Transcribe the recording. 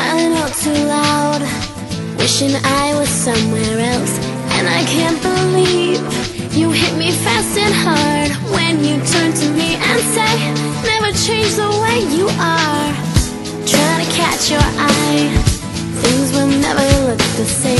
yelling out too loud, wishing I was somewhere else. And I can't believe you hit me fast and hard when you turn to me and say, never change the way you are. Trying to catch your eye, things will never look the same.